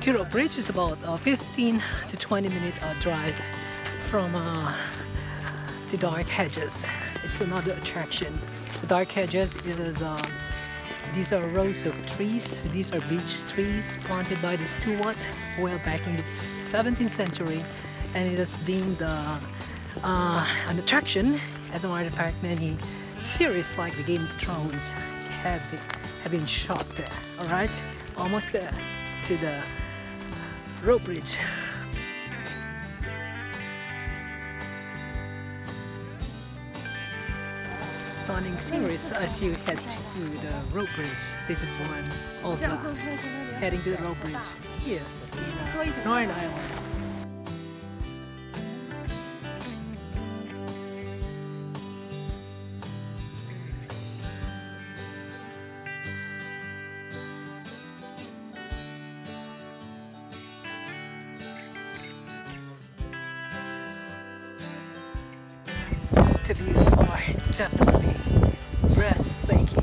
Tiro Bridge is about 15 to 20-minute drive from the Dark Hedges. It's another attraction. The Dark Hedges is these are rows of trees. These are beech trees planted by the Stuart well back in the 17th century, and it has been an attraction. As a matter of fact, many series like the Game of Thrones have been shot there. All right, almost there to the rope bridge. Stunning sceneries as you head to the rope bridge. This is one of the heading to the rope bridge here in Northern Ireland. The views are definitely breathtaking.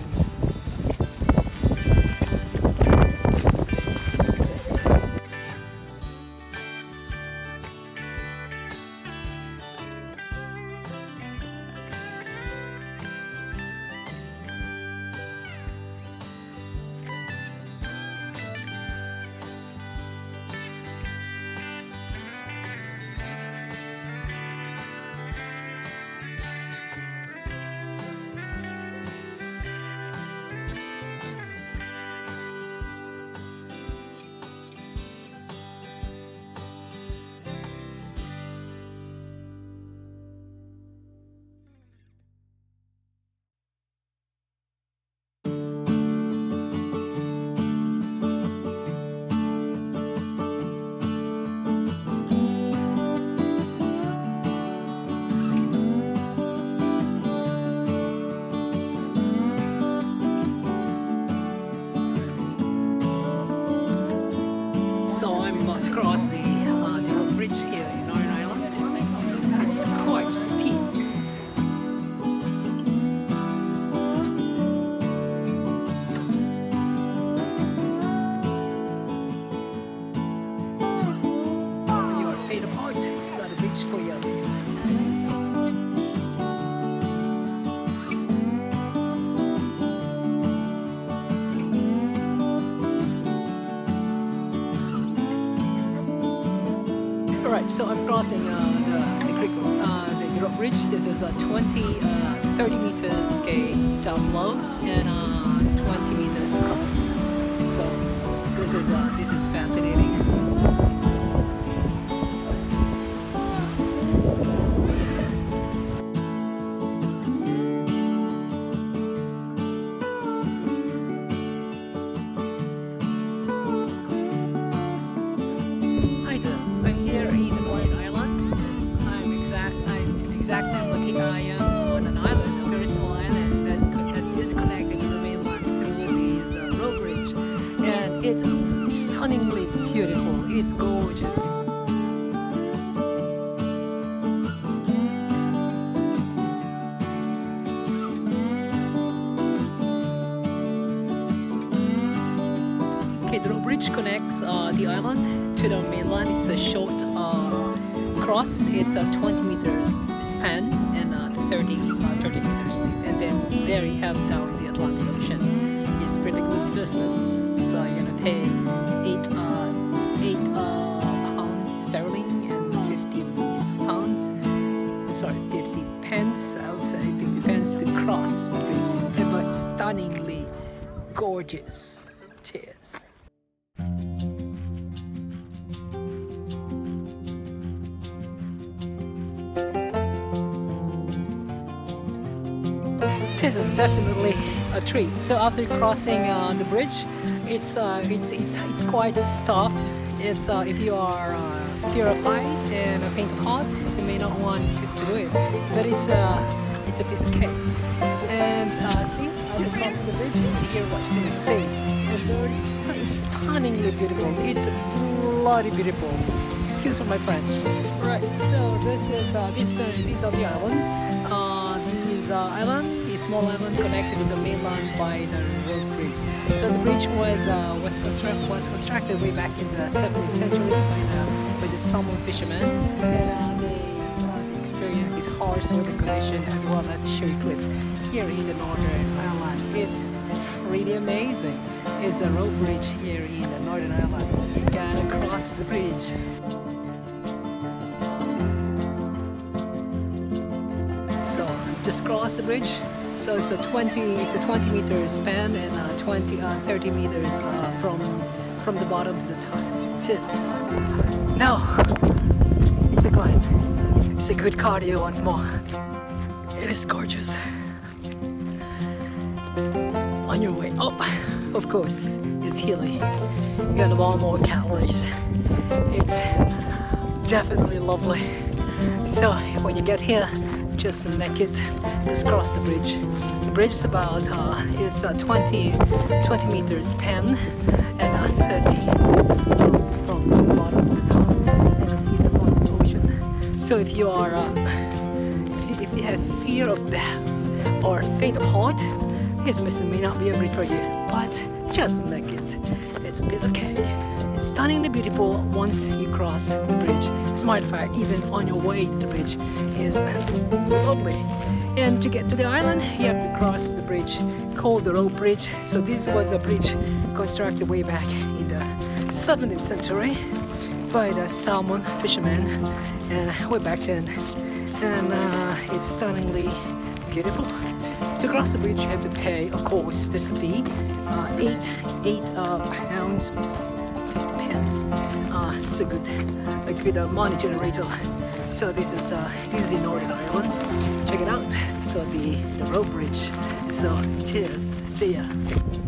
So I'm about to cross the rope bridge here in Northern Ireland. It's quite steep. You are feet apart. It's not a bridge for you. Alright, so I'm crossing the rope bridge. This is a 30 meters scale down low and 20 meters across. So this is fascinating. I'm looking. I am on an island, a very small island that is connected to the mainland through this rope bridge, and it's stunningly beautiful. It's gorgeous. Okay, the rope bridge connects the island to the mainland. It's a short cross. It's 20 meters span and 30 meters deep, and then there you have down the Atlantic Ocean. It's pretty good business. So you're gonna pay 8 pounds sterling and 50 pounds. Sorry, 50 pence. I would say 50 pence to cross the bridge, but stunningly gorgeous. Cheers. This is definitely a treat. So after crossing the bridge, it's quite tough. It's if you are terrified and faint of heart, you may not want to do it. But it's a piece of cake. And see, after crossing the bridge, you see here what you can see. It's stunningly beautiful. It's bloody beautiful. Excuse for my French. Right. So this is the island. This island is small island connected to the mainland by the road bridge. So the bridge was constructed way back in the 17th century by the salmon fishermen, and they experienced this harsh weather condition as well as sheer cliffs here in the Northern Ireland. It's really amazing. It's a road bridge here in the Northern Ireland. You gotta cross the bridge. So just cross the bridge. So it's a 20 meter span and 30 meters from the bottom to the top. Just no, it's a climb. It's a good cardio once more. It is gorgeous. On your way up, of course, is hilly. You got a lot more calories. It's definitely lovely. So when you get here, just naked, just cross the bridge. The bridge is about it's a 20 meters span and 30 from the bottom to the top, and you see the bottom ocean. So if you are if you have fear of death or faint of heart, this mission may not be a bridge for you, but just naked. It's a piece of cake. It's stunningly beautiful once you cross the bridge. As a matter of fact, even on your way to the bridge is lovely. And to get to the island, you have to cross the bridge called the rope bridge. So this was a bridge constructed way back in the 17th century by the salmon fishermen, and way back then. And it's stunningly beautiful. To cross the bridge, you have to pay, of course, there's a fee, 8 pounds, 50 pence. It's a good money generator. So this is in Northern Ireland. Check it out. So the road bridge. So cheers. See ya.